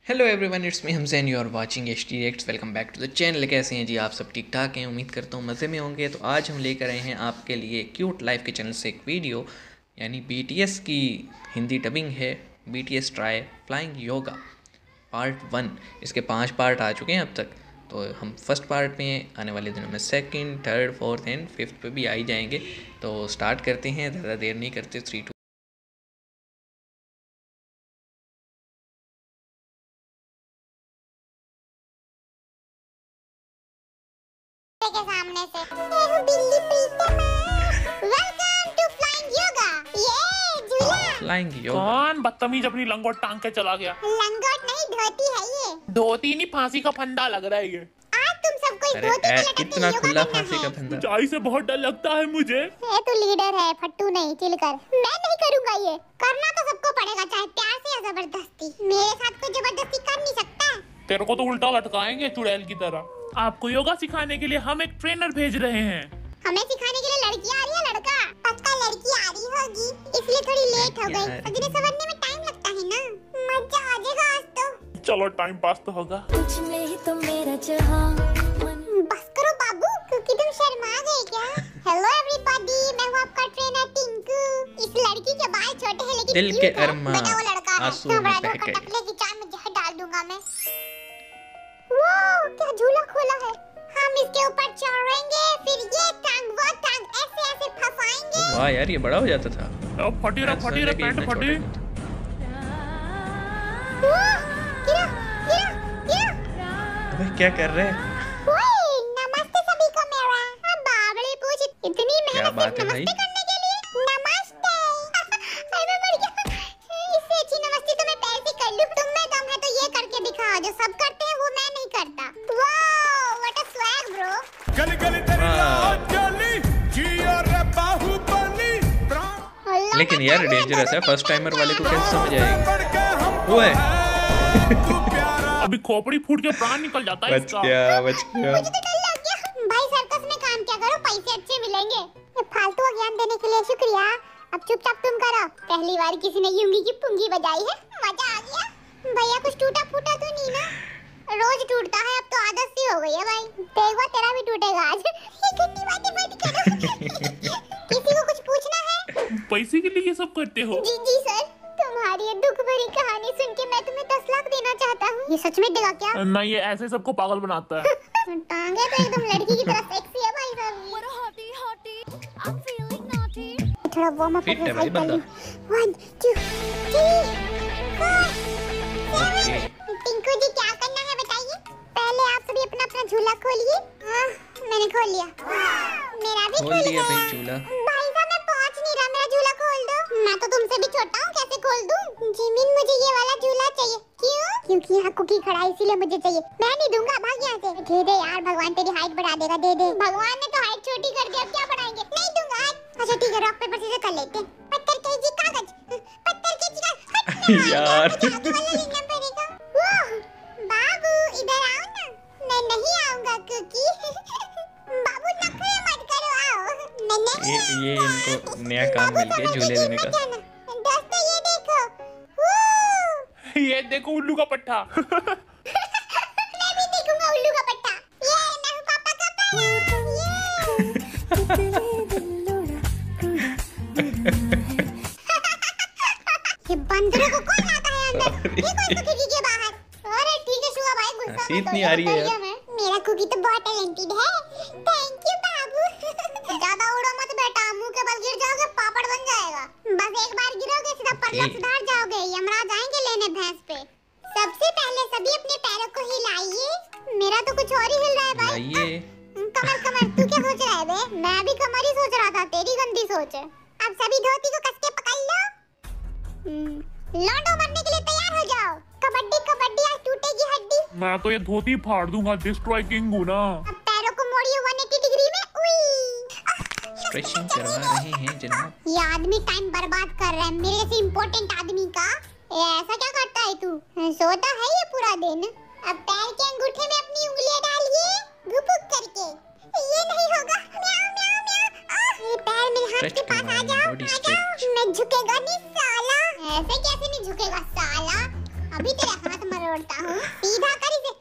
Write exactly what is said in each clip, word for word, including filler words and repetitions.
Hello everyone, it's me Hamzain, you are watching H T reacts. Welcome back to the channel. कैसे हैं जी आप सब? ठीक ठाक हैं, उम्मीद करता हूँ मज़े में होंगे। तो आज हम लेकर आए हैं आपके लिए क्यूट लाइफ के चैनल से एक वीडियो, यानी बी टी एस की हिंदी डबिंग है। B T S try flying yoga part one. इसके पांच पार्ट आ चुके हैं अब तक, तो हम फर्स्ट पार्ट में आने वाले दिनों में second, third, fourth and fifth पे भी आ ही जाएंगे। तो स्टार्ट करते हैं, ज़्यादा देर नहीं करते। थ्री टू के सामने से बिल्ली Pritam, welcome to flying yoga. ये झूला फ्लाइंग योगा। कौन बदतमीज अपनी लंगोट टांग के चला गया? लंगोट नहीं, धोती है ये। धोती नहीं, फांसी का फंदा लग रहा है ये। आज तुम सबको इस अरे धोती ऐ, में लटक के इतना योगा खुला करना फांसी है। का फंदा। ऊंचाई से बहुत डर लगता है मुझे। ये तो लीडर है, फट्टू नहीं, चिल कर। मैं नहीं करूंगा ये। करना तो सबको पड़ेगा, चाहे प्यार से या जबरदस्ती। मेरे साथ कोई जबरदस्ती कर नहीं सकता। तेरे को तो उल्टा लटकाएंगे चुड़ैल की तरह। आपको योगा सिखाने के लिए हम एक ट्रेनर भेज रहे हैं। हमें सिखाने के लिए लड़की आ रही है, लड़का? पक्का लड़की आ रही होगी, इसलिए थोड़ी लेट हो गई। सजने संवरने में टाइम लगता है ना। मजा आ जाएगा आज तो। चलो टाइम पास तो होगा। कुछ में ही तो मेरा जहां। बस करो बाबू, क्योंकि तुम शर्मा गए क्या? हेलो एवरीबॉडी, मैं हूँ आपका ट्रेनर टिंकू। इस लड़की के बाल छोटे हैं लेकिन दिल क्यूट के है। अरमान मैं वो लड़का है, आंसू में घबरा बह कर गए। टकले की चाल में जहर डाल दूंगा मैं। वाह, क्या झूला खोला है। हम इसके ऊपर चढ़ेंगे, फिर ये टांग वो टांग ऐसे ऐसे फंसाएंगे। वाह यार, ये बड़ा हो जाता था। अब फटी रहा फटी रहा पैंट फटी। वाह, गिरा गिरा गिरा। अबे क्या कर रहे हैं? ओए, नमस्ते सभी को मेरा। अब बावड़ी पूछ, इतनी क्या मेहनत बात सिर्फ है भाई? नमस्ते करने के लिए? नमस्ते। अरे मैं मर गया। इससे अच्छी नमस्ते तो मैं पैसे कर लूं। तुम में दम है तो ये करके दिखाओ, जो सब करते हैं वो मैं नहीं करता। Wow, what a swag bro. गली गली तेरी रात चली, जियो रे बाहुबली। अल्लाह, लेकिन मैं यार तो डेंजरस है, फर्स्ट टाइमर वाले को कैसे समझ आएगी? बढ़ के हमको ओए है तू प्यारा। अभी खोपड़ी फूट के प्राण निकल जाता है बच इसका। गया बच गया। मुझे तो डर लग गया। भाई सर्कस में काम क्या करो, पैसे अच्छे मिलेंगे। ये फालतू का ज्ञान देने के लिए शुक्रिया। अब चुपचाप तुम करो। पहली बार किसी ने यूंगी की पुंगी बजाई है, मजा आ गया। भैया कुछ टूटा फूटा तो नहीं ना? रोज टूटता है, अब तो आदत सी हो गई है भाई। देखो तेरा भी टूटेगा आज। ये गंदी बातें मत करो। किसी को कुछ पूछना है? पैसे के लिए ये सब करते हो? जी जी सर, तुम्हारी ये दुख भरी कहानी सुन के मैं तुम्हें दस लाख देना चाहता हूँ। ये सच में देगा क्या? नहीं, ये ऐसे सबको पागल बनाता है। टांगे तो एकदम लड़की की तरह सेक्सी है भाई साहब। थोड़ा वार्म अप फिट है भाई बंदा। One two three four okay. Tinku ji क्या करना है बताइए? पहले आप सभी अपना अपना झूला खोलिए। हाँ, मैंने खोल लिया। मेरा भी खोल लिया भाई झूला। भाई साहब मैं पहुंच नहीं रहा, मेरा झूला खोल दो। मैं तो तुमसे भी छोटा हूँ, कैसे खोल दूँ? जिमिन मुझे ये वाला झूला चाहिए। क्यों? क्योंकि यहाँ कुकी खड़ा है, इसीलिए मुझे चाहिए। मैं नहीं दूंगा, भाग यहाँ से। दे दे यार, भगवान तेरी हाइट बढ़ा देगा, दे दे। भगवान ने तो हाइट छोटी कर दी, अब क्या बढ़ाएंगे? नहीं दूंगा। अच्छा ठीक है, रॉक पेपर सीजर कर लेते हैं। पत्थर केजी कागज, पत्थर केजी कागज। यार। जादू वाला लेना पड़ेगा। वाह, बाबू इधर आओ ना। मैं नहीं आऊंगा क्योंकि बाबू नखरे मत करो, आओ। मैं नहीं ये ये इनको नया काम मिल गया झूले देने का। दोस्तों ये देखो। वो ये देखो उल्लू का पट्टा। मैं भी देखूंगा उल्लू का पट्टा। ये मैं हूँ पापा का पाया। ये बंदरों को कौन लाता है अंदर? ये कौन सा खिड़की के बाहर? अरे ठीक है शुआ भाई, गुस्सा हंसी मत इतनी हो, आ रही है उतर यार। गया मैं। मेरा कुकी तो बहुत टैलेंटेड है। थैंक यू बाबू। ज्यादा उड़ो मत बेटा, मुंह के बल गिर जाओगे पापड़ बन जाएगा। बस एक बार गिरोगे सीधा पल्ला ओके। सुधार जाओगे। यमराज आएंगे लेने भैंस पे। सबसे पहले सभी अपने पैरों को हिलाइए। मेरा तो कुछ और ही हिल रहा है भाई। लाइए। कमर कमर, तू क्या सोच रहा है बे? मैं भी कमर ही सोच रहा था, तेरी गंदी सोच है। अब सभी धोती को कस के पकड़ लो। हम्म, लौंडो मरने के लिए तैयार हो जाओ। कबड्डी कबड्डी, आज टूटेगी हड्डी। मैं तो ये धोती फाड़ दूंगा, डिस्ट्रॉय किंग हूँ ना। अब पैरों को मोड़िए एक सौ अस्सी डिग्री में। उई, स्ट्रेचिंग करवा रहे हैं जनाब। ये आदमी टाइम बर्बाद कर रहा है, मेरे से इम्पोर्टेंट आदमी का। ये ऐसा क्या करता है तू? सोता है ये पूरा दिन। अब पैर के अंगूठे में अपनी उंगलियां डालिए, घुपुक करके। ये नहीं होगा। म्याऊ म्याऊ म्याऊ। आह, ये पैर मेरे हाथ के पास आ जाओ, आ जाओ। मैं झुकेगा नहीं साला। ऐसे कैसे नहीं झुकेगा साला? अभी तेरा हाथ मरोड़ता हूँ, सीधा कर इसे।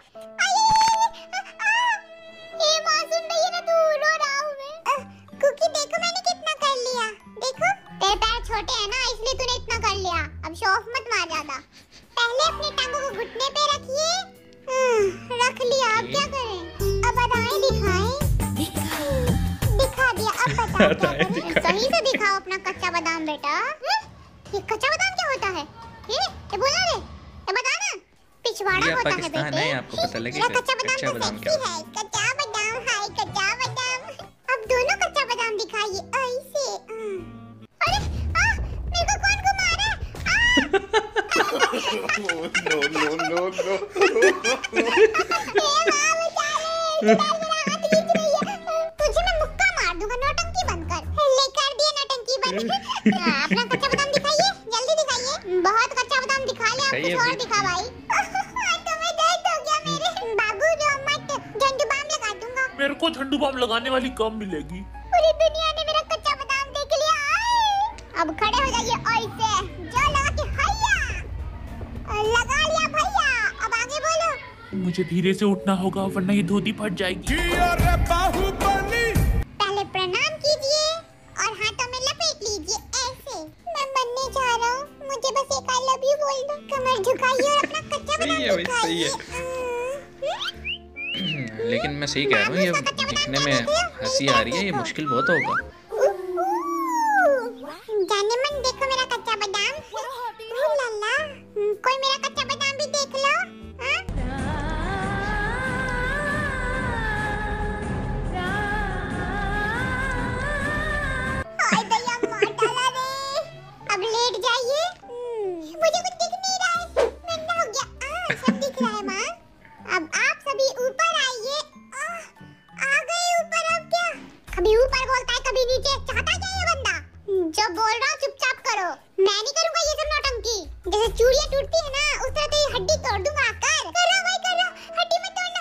ये मासूम नहीं है ना, तू रो रहा हूँ मैं। कुकी देखो मैंने कितना कर लिया, देखो। तेरे पैर छोटे हैं ना, इसलिए तूने इतना कर लिया। अब शो ऑफ मत मार ज्यादा। पहले अपनी टांगों को घुटने पे रखिए। रख लिया, अब क्या करें? अब अदाएं दिखाएं। दिखा दिया, अब बताओ क्या करें? सही से दिखाओ अपना कच्चा बादाम बेटा। ये कच्चा बादाम क्या होता है? ये ये बोला रे, ये बता ना। पिछवाड़ा होता है बेटे। नहीं, आपको पता लगे कच्चा बादाम तो सेक्सी है। कच्चा बादाम, हाय कच्चा बादाम। अब दोनों कच्चा बादाम दिखाइए ऐसे। अरे आ, मेरे को कौन घुमा रहा है? नो नो नो नो तुझे मैं मुक्का मार दूंगा, नौटंकी बंद कर। लेकर दिया नौटंकी बंद। अपना कच्चा बादाम दिखाइए, जल्दी दिखाइए। बहुत कच्चा बादाम दिखा लिया, कुछ और दिखा भाई। तुम्हें दर्द हो गया मेरे बाबू, रो मत, झंडू बाम लगा दूंगा। मेरे को झंडू बाम लगाने वाली कम मिलेगी। पूरी दुनिया ने मेरा कच्चा बादाम देख लिया। अब खड़े हो जाइए ऐसे, जो लगा के हैया लगा लिया भैया। अब आगे बोलो। मुझे धीरे से उठना होगा वरना ये धोती फट जाएगी। जियो रे बाहुबली। पहले प्रणाम कीजिए और हाथों में लपेट लीजिए ऐसे। मैं बनने जा रहा हूँ, मुझे बस एक आई लव यू बोल दो। कमर झुकाइए और अपना कच्चा बादाम दिखाइए। लेकिन मैं सही कह रहा हूँ, ये दिखने में हंसी आ रही है, ये मुश्किल बहुत होगा। जाने मन देखो मेरा कच्चा बादाम। लल्ला, कोई मेरा कच्चा बादाम भी देख लो। हाँ? हाय दया मार डाला रे। अब लेट जाइए। मुझे कुछ दिख नहीं रहा है, नंगा हो गया। आ, सब दिख रहा है माँ। अब आप सभी ऊपर आइए। आ, आ गए ऊपर। अब क्या? कभी ऊपर बोलता है, कभी नीचे। चाहता क्या ये बंदा? जो बोल रहा हूँ चुपचाप करो। मैं नहीं करूँगा ये सब नौटंकी। जैसे चूड़ियाँ टूटती है ना, उस तरह तो ये हड्डी तोड़ दूंगा। कर करो भाई करो, हड्डी मत तोड़ना।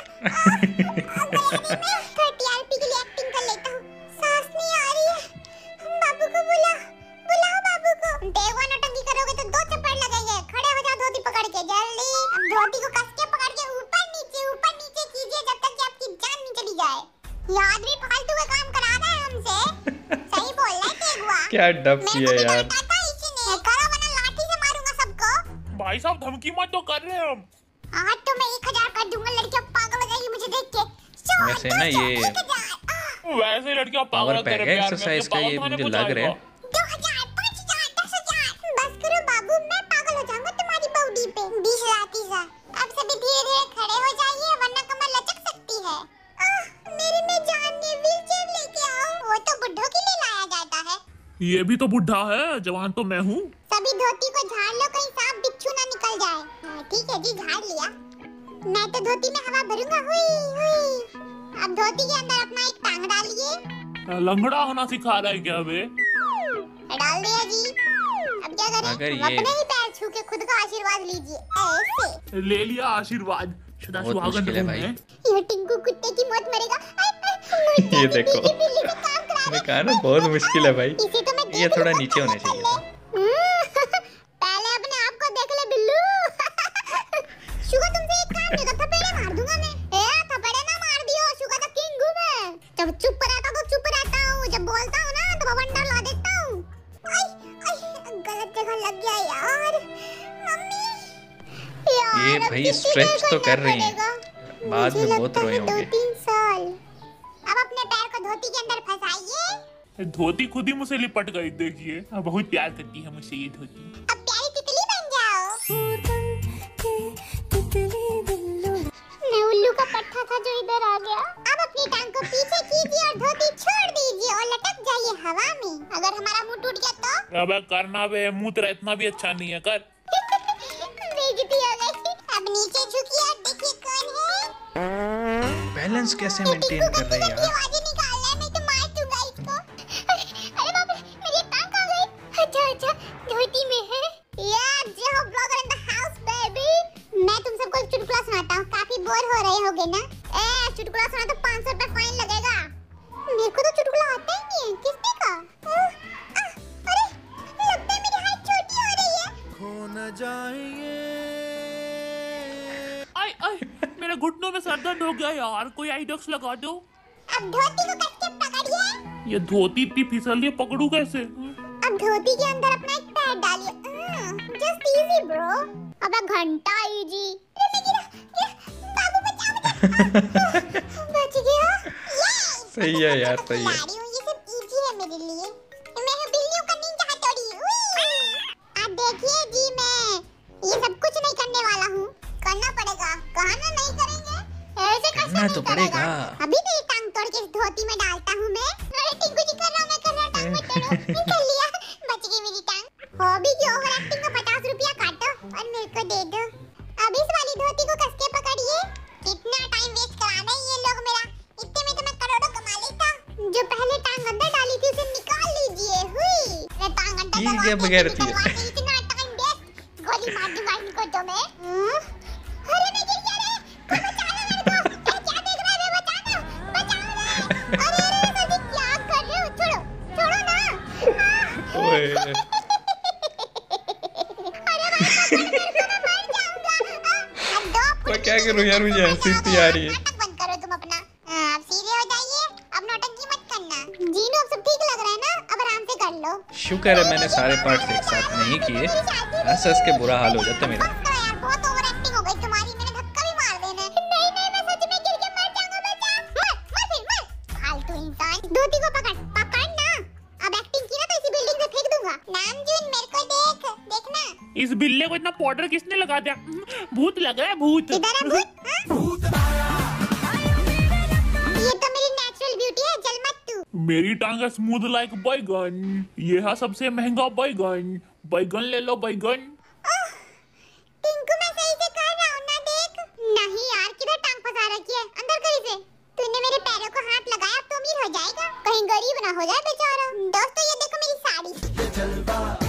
टीआरपी के लिए एक्टिंग कर लेता हूँ। सांस नहीं आ रही है। बाबू को बुला, बुलाओ बाबू को। देखो नौटंकी करोगे तो दो चप्पड़ लगेंगे। खड़े हो जाओ धोती पकड़ के जल्दी। अब धोती को कस के पकड़ के ऊपर नीचे ऊपर नीचे कीजिए जब तक कि आपकी जान नहीं चली जाए। ये आदमी फालतू का काम करा रहा है हमसे। सही बोल रहा है तेगुआ। क्या डब किया यार। करो वरना लाठी से मारूंगा सबको। भाई साहब धमकी मत तो कर रहे हैं हम। आज तो मैं एक हजार कर दूंगा, लड़कियां पागल हो जाएगी मुझे देख के। वैसे ना ये वैसे लड़कियां पावर पागल पैक तेरे है प्यार में, एक्सरसाइज का, ये मुझे लग रहा है। दो हजार, पाँच हजार, दस हजार। बस करो बाबू, मैं पागल हो जाऊंगा तुम्हारी बॉडी पे। बीस हजार, तीस हजार। अब सभी धीरे धीरे खड़े हो जाइए वरना कमर लचक सकती है। आह, मेरी में जान ने व्हीलचेयर लेके आओ। वो तो बुड्ढों के लिए लाया जाता है। ये भी तो बुढ़ा है, जवान तो मैं हूँ। सभी धोती को झाड़ लो, कहीं सांप बिच्छू ना निकल जाए। ठीक है जी, झाड़ लिया। मैं तो धोती में हवा भरूंगा। हुई हुई। अब धोती के अंदर अपना एक टांग डालिए। लंगड़ा होना सिखा रहा है क्या बे? डाल दिया जी। अब क्या करें? अगर हम ये- अपने ही पैर छू के खुद का आशीर्वाद लीजिए ऐसे। ले लिया आशीर्वाद। सदा बहुत सुहागन मुश्किल है रहूं भाई। मैं। ये टिंकू कुत्ते की मौत मरेगा। आई, आई, मुझे ये भी देखो। बिल्ली बिल्ली से काम करा मैं रहा कहा ना बहुत मुश्किल है भाई। इसे तो मैं ये देख थोड़ा लूं, नीचे होना चाहिए था। पहले अपने आप को देख ले बिल्लू। शुगा तुमसे एक काम नहीं होता, थपेड़े मार दूंगा मैं। ए थपेड़े ना मार दियो, शुगा तो किंग हूं मैं। जब चुप रहता तो चुप रहता हूँ, जब बोलता हूँ ना तो बवंडर ला देता हूँ। आई आई गलत जगह लग गया यार। मम्मी यार, ये अब भाई किसी stretch को तो करना कर रही हैं। पड़ेगा। बाद मुझे में बहुत लगता रोए है होंगे। दो तीन साल। अब अपने पैर को धोती के अंदर फंसाइए। धोती खुद ही मुझसे लिपट गई, देखिए अब बहुत प्यार करती है मुझसे ये धोती। अब प्यारी तितली बन जाओ। मैं उल्लू का पट्टा था जो इधर आ गया। अब अपनी टांग को पीछे कीजिए और धोती छोड़ दीजिए और लटक जाइए हवा में। अगर हमारा मुंह टूट गया तो अबे करना बे, मुंह तेरा इतना भी अच्छा नहीं है, कर। बेइज्जती हो गई। अब नीचे झुकिए और देखिए कौन है। बैलेंस कैसे ये मेंटेन टिक्कू कर रहे हैं गंदी यार। आवाजें निकाल रहा है, मैं तो मार दूंगा इसको। अरे अरे बाप रे, मेरी टांग कहाँ गई? अच्छा अच्छा, धोती में है। यार जो blogger in the house baby. मैं तुम सबको एक चुटकुला सुनाता हूँ, काफी बोर हो रहे होगे ना। ए चुटकुला सुना तो पाँच सौ रुपए फाइन लगेगा। मेरे को तो चुटकुला आता ही नहीं है, किसने कहा? आह, आह, अरे लगता है मेरी हाइट छोटी हो रही है। खो न जाएंगे आय आय मेरे घुटनों में सर दर्द हो गया यार, कोई आइडॉक्स लगा दो। अब धोती को कस के पकड़िए। ये धोती इतनी फिसल रही है, पकड़ू कैसे? अब धोती के अंदर अपना एक पैर डालिए। Just easy bro. अब घंटा इजी। अरे मैं गिरा, गिरा। बाबू बचाओ मुझे। बच गया। सही है यार, सही है। ये सब इजी है मेरे लिए। मैं हूँ बिल्लियों का निंजा हथौड़ी। अब देखिए जी, मैं ये सब कुछ नहीं करने वाला हूँ। करना पड़ेगा। कहना नहीं करेंगे, ऐसे कैसे करना तो पड़ेगा। अभी तो ये टांग तोड़ के इस धोती में डालता हूँ मैं। अरे टिंकू जी कर रहा हूँ, मैं कर रहा हूँ, टांग मत तोड़ो। कर लिया, बच गई मेरी टांग। हॉबी की ओवर एक्टिंग का पचास रुपया काटो और मेरे को दे दो। अब इस वाली धोती को कस के पकड़िए। कितना टाइम वेस्ट कराना है ये लोग मेरा। इतने में तो मैं करोड़ों कमा लेता। जो पहले टांग अंदर डाली थी उसे निकाल लीजिए। हुई, अरे टांग अंदर ठीक है, डलवा के बगैर निकलवा थी। के इतना टाइम वेस्ट। गोली मार दूंगा इनको तो मैं। हम्म? अरे मैं गिर गया रे। कोई बचाना मेरे को। अरे क्या देख रहा है बे, बचाना, बचाओ रे। अरे अरे अरे क्या कर रहे हो? छोड़ो, छोड़ो ना। ओए अरे भाई पकड़, मेरे को मैं मर जाऊंगा। अब दो मैं क्या करूं यार, मुझे हंसी इतनी आ रही है। नाटक बंद करो तुम अपना। हाँ, अब सीधे हो जाइए। अब नौटंकी मत करना। जीनू अब सब ठीक लग रहा है ना? अब आराम से कर लो। शुक्र है मैंने सारे पार्ट्स एक साथ नहीं किए, हंस हंस के बुरा हाल हो जाता मेरा। बस करो यार, बहुत ओवर एक्टिंग हो गई तुम्हारी। मैंने धक्का भी मार देना है। नहीं नहीं, मैं सच में गिर के मर जाऊंगा। बचा, मर मर फिर मर। फालतू इंसान। धोती को पकड़, पकड़ ना। अब एक्टिंग की ना तो इसी बिल्डिंग से फेंक दूंगा। नामजून मेरे को देख, देखना। इस बिल्ले को इतना पाउडर किसने लगा दिया? भूत लगा है, भूत। इधर है भूत। ये तो मेरी नेचुरल ब्यूटी है, जल मत तू। मेरी टांग है स्मूथ लाइक बैगन। ये है सबसे महंगा बैगन। बैगन ले लो, बैगन। टिंकू मैं सही से कर रहा हूँ ना, देख। नहीं यार, किधर टांग फंसा रखी है? अंदर कर इसे। तूने मेरे पैरों को हाथ लगाया, अब तो अमीर हो जाएगा। कहीं गरीब ना हो जाए बेचारा। दोस्तों ये देखो मेरी साड़ी।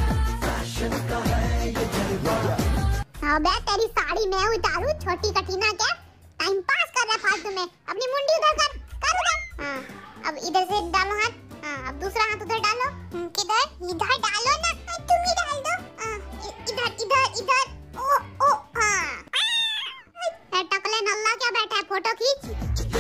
अबे तेरी साड़ी मैं उतारूं? छोटी कटीना क्या टाइम पास कर रहा है फालतू में। अपनी मुंडी उधर कर, कर उधर। हाँ, अब इधर से डालो हाथ। हाँ, अब दूसरा हाथ उधर डालो। हम्म, किधर? इधर डालो ना। तुम ही डाल दो। हाँ, इ- इधर इधर इधर। ओ ओ हाँ। ए, टकले नल्ला क्या बैठा है? फोटो खींच।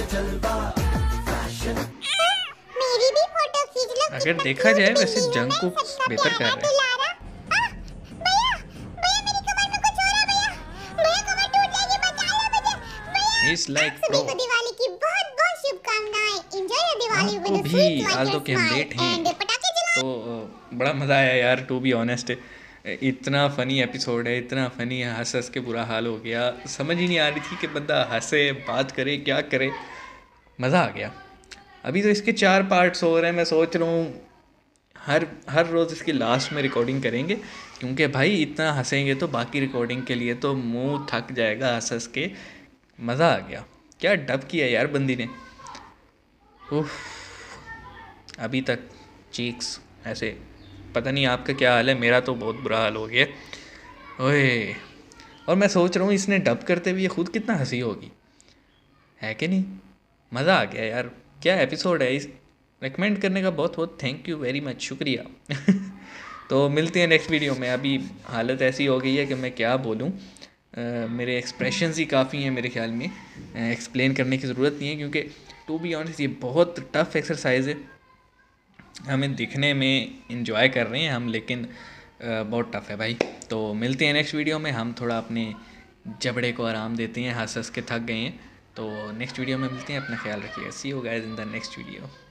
हाँ, मेरी भी फोटो खींच लो। अगर कितना देखा cute जाए वैसे बिल्ली हूँ मैं, जंगकुक सबका बेहतर कर प्यारा रहा है। दुलारा। हाँ, भैया, भैया मेरी कमर में कुछ हो रहा है भैया। भैया कमर टूट जाएगी, बचा लो मुझे। भैया, इस लाइक आप प्रो सभी को दिवाली की बहुत बहुत शुभकामनाएं। एंजॉय योर दिवाली आपको विद अ भी, स्वीट आज लाइक तो कि हम स्माइल लेट हैं। एंड पटाखे जलाओ। तो अ, बड़ा मज़ा आया यार, टू बी ऑनेस्ट। इतना फ़नी एपिसोड है, इतना फ़नी है, हंस हंस के बुरा हाल हो गया। समझ ही नहीं आ रही थी कि बंदा हंसे, बात करे, क्या करे। मज़ा आ गया। अभी तो इसके चार पार्ट्स हो रहे हैं। मैं सोच रहा हूँ हर हर रोज़ इसकी लास्ट में रिकॉर्डिंग करेंगे, क्योंकि भाई इतना हंसेंगे तो बाकी रिकॉर्डिंग के लिए तो मुंह थक जाएगा हंस हंस के। मज़ा आ गया। क्या डब किया यार बंदी ने। उफ, अभी तक चीक्स ऐसे, पता नहीं आपका क्या हाल है, मेरा तो बहुत बुरा हाल हो गया। ओए, और मैं सोच रहा हूँ इसने डब करते हुए खुद कितना हंसी होगी, है कि नहीं। मज़ा आ गया यार, क्या एपिसोड है। इस रेकमेंड करने का बहुत बहुत थैंक यू वेरी मच, शुक्रिया। तो मिलते हैं नेक्स्ट वीडियो में। अभी हालत ऐसी हो गई है कि मैं क्या बोलूँ। Uh, मेरे एक्सप्रेशंस ही काफ़ी हैं मेरे ख्याल में, एक्सप्लेन uh, करने की ज़रूरत नहीं है, क्योंकि टू बी ऑनेस्ट ये बहुत टफ एक्सरसाइज है। हमें दिखने में इंजॉय कर रहे हैं हम, लेकिन uh, बहुत टफ है भाई। तो मिलते हैं नेक्स्ट वीडियो में। हम थोड़ा अपने जबड़े को आराम देते हैं, हंस हंस के थक गए हैं। तो नेक्स्ट वीडियो में मिलते हैं। अपना ख्याल रखिएगा। See you guys in the next video.